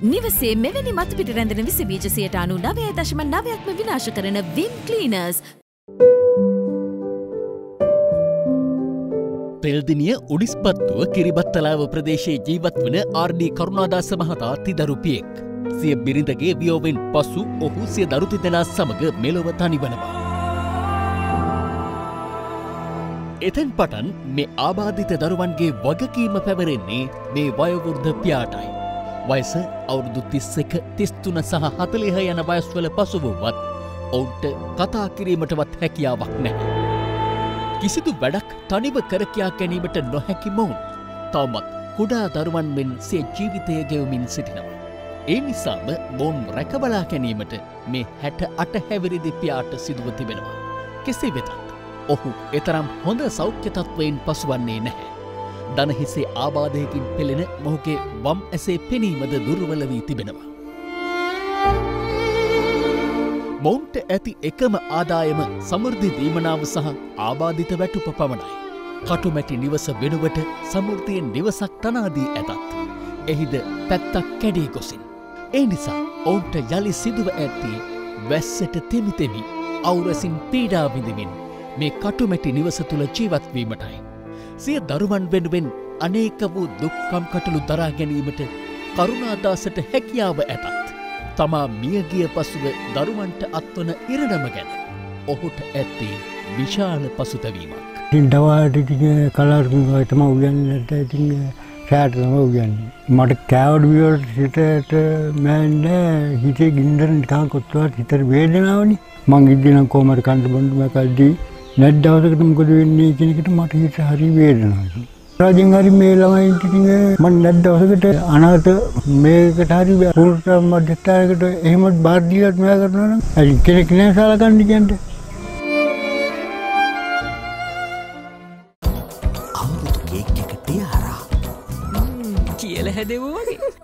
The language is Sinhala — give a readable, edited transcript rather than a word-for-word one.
නිවසේ මෙවැනි මතු පිට රැඳෙන විස බීජ 99.9%ක්ම විනාශ කරන විම් ක්ලීනර්ස්. තෙල්දිනිය උඩිස්පත්තුව කිරිබත්තලාව ප්‍රදේශයේ ජීවත් වන ආර්.ඩී. කරුණාදාස මහතා තිදරුපියෙක්. සිය බිරිඳගේ වියෝවෙන් පසු ඔහු සිය දරු තිදෙනා සමග මෙලොව තනිවනවා. එතෙන් පටන් මේ ආබාධිත දරුවන්ගේ වගකීම පැවරෙන්නේ මේ වයෝවෘද්ධ පියාටයි. වයස අවුරුදු 31, 33 සහ 40 යන වයස්වල පසුවුවත් ඔවුන්ට කතා කිරීමටවත් හැකියාවක් නැහැ. කිසිදු වැඩක් තනිව කර කියා ගැනීමට නොහැකි මොවුන් තවමත් කුඩා දරුවන් මෙන් සිය ජීවිතය ගෙවමින් සිටිනවා. ඒ නිසාම මොවුන් රැකබලා ගැනීමට මේ 68 හැවිරිදි පියාට සිදුව තිබෙනවා. කෙසේ වෙතත් ඔහු එතරම් හොඳ සෞඛ්‍ය තත්වයෙන් පසුවන්නේ නැහැ. දනහිසේ ආබාධයකින් පෙළෙන මොහුගේ වම් ඇසේ පෙනීමද දුර්වල වී තිබෙනවා. මොවුන්ට ඇති එකම ආදායම සමෘද්ධි දීමනාව සහ ආබාධිත වැටුප පමණයි. කටුමැටි නිවස වෙනුවට සමෘද්ධියෙන් නිවසක් තනාදී ඇතත් එහිද පැත්තක් කැඩී ගොසින්. ඒ නිසා ඔවුන්ට යලි සිදුව ඇත්තේ වැස්සට තෙමිතෙමි අවුරසින් පීඩා විඳිමින් මේ කටුමැටි නිවස තුළ ජීවත්වීමටයි. සිය දරුවන් වෙනුවෙන් අනේක වූ දුක්කම් කටළු දරා ගැනීමට කරුණාදාසට හැකියාව ඇතත් තමා මියගිය පසුව දරුවන්ට අත්වන ඉරණම ගැන ඔහුට ඇත්තේ විශාල පසුතැවීමක්. දවාට කලාර්ගත තම උගන්නට ඉතින් සෑට තම උගන්නේ. මට කෑවඩ විවට සිතට මෑන්ඩ හිතේ ගින්දර නිකා කොත්තුවත් හිතර වේදනාවනි මං ඉදිනම් කෝමට කණ්ඩ බොඩුම කල්දී නැත් දවසකට මොකද වෙන්නේ කියන එකට මට හිත හරි වේදනාවක්. රජෙන් හරි මේ ළමයි ඉතින් මම නැත් දවසකට අනාථ මේකට හරි පුරුෂ මධ්‍යස්ථානයකට එහෙමත් බාර දීලා මෙයා කරනවා නම් අයි කෙනෙක් නෑ සලකන්නේ කියන්නේ. අමුතු කේක් එක තියාරා. කියලා හැදෙවෝ වගේ.